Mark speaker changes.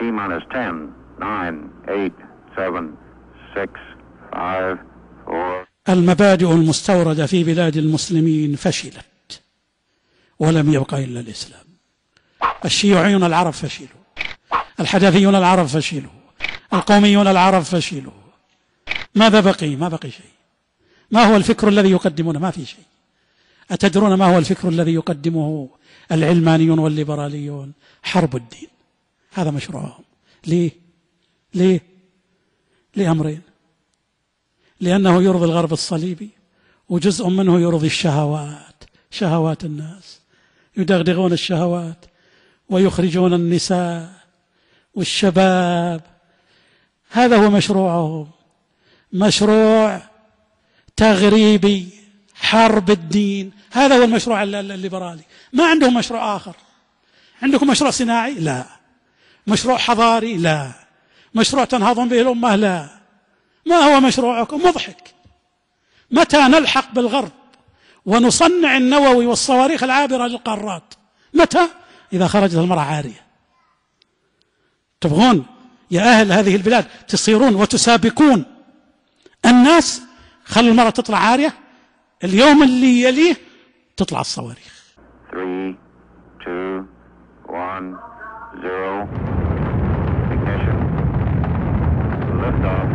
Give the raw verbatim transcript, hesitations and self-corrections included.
Speaker 1: T-minus ten, nine, eight, seven, six, five, four.
Speaker 2: المبادئ المستوردة في بلاد المسلمين فشلت ولم يبقى إلا الإسلام. الشيوعيون العرب فشلوا، الحداثيون العرب فشلوا، القوميون العرب فشلوا. ماذا بقي؟ ما بقي شيء. ما هو الفكر الذي يقدمونه؟ ما في شيء. أتدرون ما هو الفكر الذي يقدمه العلمانيون والليبراليون؟ حرب الدين. هذا مشروعهم. ليه؟ ليه؟ لأمرين: لأنه يرضي الغرب الصليبي، وجزء منه يرضي الشهوات، شهوات الناس، يدغدغون الشهوات ويخرجون النساء والشباب. هذا هو مشروعهم، مشروع تغريبي، حرب الدين. هذا هو المشروع الليبرالي. ما عندهم مشروع آخر. عندكم مشروع صناعي؟ لا. مشروع حضاري؟ لا. مشروع تنهضون به الأمة؟ لا. ما هو مشروعكم؟ مضحك. متى نلحق بالغرب ونصنع النووي والصواريخ العابرة للقارات؟ متى؟ إذا خرجت المرأة عارية. تبغون يا أهل هذه البلاد تصيرون وتسابقون الناس؟ خلوا المرأة تطلع عارية، اليوم اللي يليه تطلع الصواريخ.
Speaker 1: three, two, one, zero. Ignition. Lift off.